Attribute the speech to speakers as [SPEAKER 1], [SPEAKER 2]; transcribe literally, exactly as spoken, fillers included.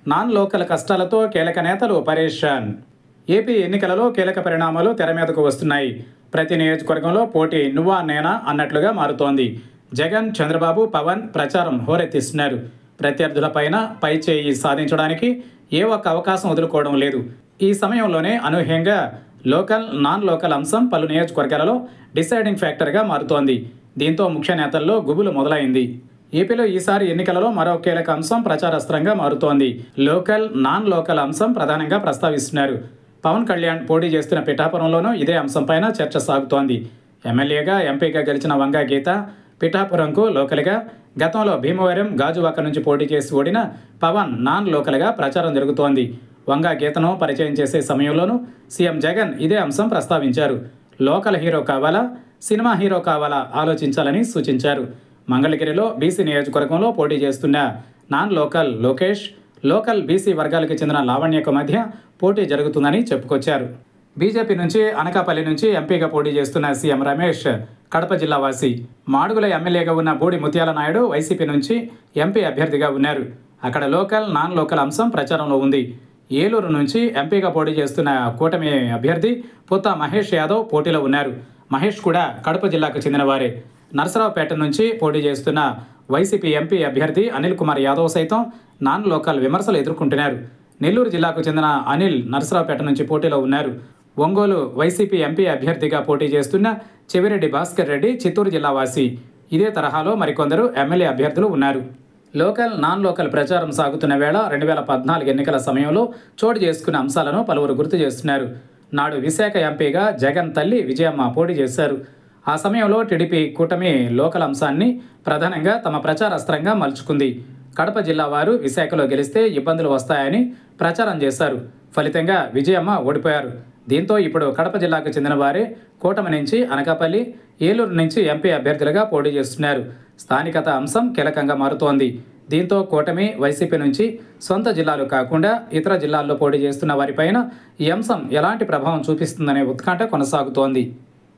[SPEAKER 1] Non local కష్టాలతో కీలక నేతలు పరేషాన్. ఏపీ ఎన్నికలలో కీలక పరిణామాలు తెర మీదకు వస్తున్నాయి. ప్రతి నియోజకవర్గంలో పోటీ నువ్వా నేనా అన్నట్లుగా మారుతోంది. జగన్, చంద్రబాబు, పవన్ ప్రచారం హోరెత్తిస్తున్నారు. ప్రత్యర్థులపైన పై చేయి సాధించడానికి ఏ ఒక్క అవకాశం వదులుకోవడం లేదు. ఈ సమయంలోనే అనూహ్యంగా లోకల్, నాన్ లోకల్ అంశం పలు నియోజకవర్గాలలో డిసైడింగ్ ఫ్యాక్టర్గా మారుతోంది. దీంతో ముఖ్య నేతల్లో గుబులు మొదలైంది. ఏపీలో ఈసారి ఎన్నికలలో మరో కీలక అంశం ప్రచారాస్త్రంగా మారుతోంది. లోకల్, నాన్ లోకల్ అంశం ప్రధానంగా ప్రస్తావిస్తున్నారు. పవన్ కళ్యాణ్ పోటీ చేస్తున్న పిఠాపురంలోనూ ఇదే అంశంపైన చర్చ సాగుతోంది. ఎమ్మెల్యేగా, ఎంపీగా గెలిచిన వంగా గీత పిఠాపురంకు లోకల్గా, గతంలో భీమవరం, గాజువాక నుంచి పోటీ చేసి ఓడిన పవన్ నాన్ లోకల్గా ప్రచారం జరుగుతోంది. వంగా గీతను పరిచయం చేసే సమయంలోనూ సీఎం జగన్ ఇదే అంశం ప్రస్తావించారు. లోకల్ హీరో కావాలా, సినిమా హీరో కావాలా ఆలోచించాలని సూచించారు. మంగళగిరిలో బీసీ నియోజకవర్గంలో పోటీ చేస్తున్న non local Lokesh, local BC వర్గాలకు చెందిన లావణ్యకు మధ్య పోటీ జరుగుతుందని చెప్పుకొచ్చారు. బీజేపీ నుంచి అనకాపల్లి నుంచి ఎంపీగా పోటీ చేస్తున్న సీఎం రమేష్ కడప జిల్లా వాసి. మాడుగుల ఎమ్మెల్యేగా ఉన్న బూడి ముత్యాల నాయుడు వైసీపీ నుంచి ఎంపీ అభ్యర్థిగా ఉన్నారు. అక్కడ లోకల్, నాన్ లోకల్ అంశం ప్రచారంలో ఉంది. ఏలూరు నుంచి ఎంపీగా పోటీ చేస్తున్న కూటమి అభ్యర్థి పుత్త మహేష్ యాదవ్ పోటీలో ఉన్నారు. మహేష్ కూడా కడప జిల్లాకు చెందిన వారే. నరసరావుపేట నుంచి పోటీ చేస్తున్న వైసీపీ ఎంపీ అభ్యర్థి అనిల్ కుమార్ యాదవ్ సైతం నాన్ లోకల్ విమర్శలు ఎదుర్కొంటున్నారు. నెల్లూరు జిల్లాకు చెందిన అనిల్ నరసరావుపేట నుంచి పోటీలో ఉన్నారు. ఒంగోలు వైసీపీ ఎంపీ అభ్యర్థిగా పోటీ చేస్తున్న చెవిరెడ్డి భాస్కర్ రెడ్డి చిత్తూరు జిల్లా వాసి. ఇదే తరహాలో మరికొందరు ఎమ్మెల్యే అభ్యర్థులు ఉన్నారు. లోకల్, నాన్ లోకల్ ప్రచారం సాగుతున్న వేళ రెండు వేల పద్నాలుగు ఎన్నికల సమయంలో చోటు చేసుకున్న అంశాలను పలువురు గుర్తు చేస్తున్నారు. నాడు విశాఖ ఎంపీగా జగన్ తల్లి విజయమ్మ పోటీ చేశారు. ఆ సమయంలో టీడీపీ కూటమి లోకల్ అంశాన్ని ప్రధానంగా తమ ప్రచారాస్త్రంగా మలుచుకుంది. కడప జిల్లా వారు విశాఖలో గెలిస్తే ఇబ్బందులు వస్తాయని ప్రచారం చేశారు. ఫలితంగా విజయమ్మ ఓడిపోయారు. దీంతో ఇప్పుడు కడప జిల్లాకు చెందిన వారే కూటమి నుంచి అనకాపల్లి, ఏలూరు నుంచి ఎంపీ అభ్యర్థులుగా పోటీ చేస్తున్నారు. స్థానికత అంశం కీలకంగా మారుతోంది. దీంతో కూటమి, వైసీపీ నుంచి సొంత జిల్లాలు కాకుండా ఇతర జిల్లాల్లో పోటీ చేస్తున్న వారిపైన ఈ అంశం ఎలాంటి ప్రభావం చూపిస్తుందనే ఉత్కంఠ కొనసాగుతోంది.